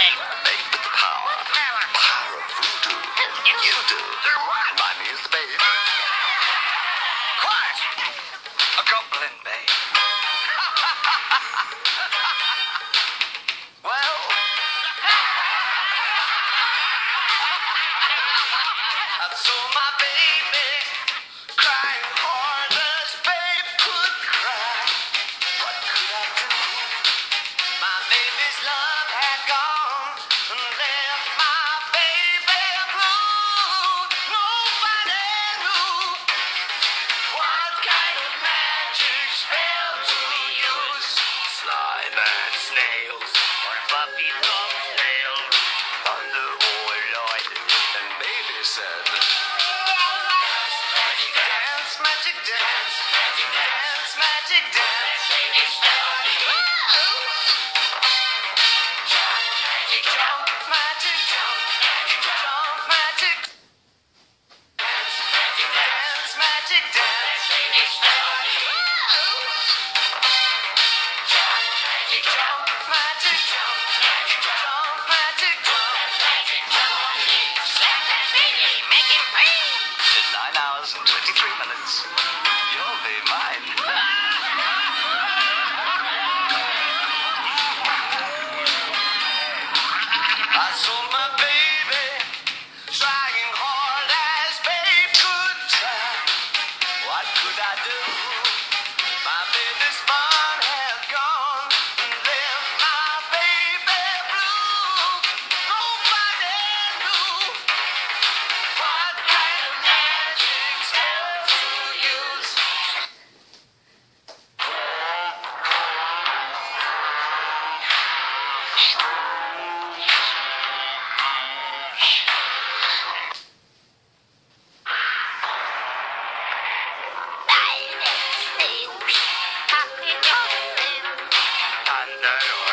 Babe with the power. Power of voodoo. You do. My name's the babe. Quiet! A goblin, babe. Well... I saw my baby crying hard as babe could cry. What could I do? My baby's love had gone and left my baby blue. Nobody knew what kind of magic spell to use. Slime and snails, or puppy dog nails, thunder or lightning. And baby said, Dance, magic dance, dance, magic dance. Jump, magic jump, jump, magic dance, magic dance. Jump, magic jump, jump, magic in 9 hours and 23 minutes, you'll be mine. I saw my baby trying hard as babe could try. What could I do? My baby's fun had gone and left my baby blue. Nobody knew what kind of magic spell to use. Thunder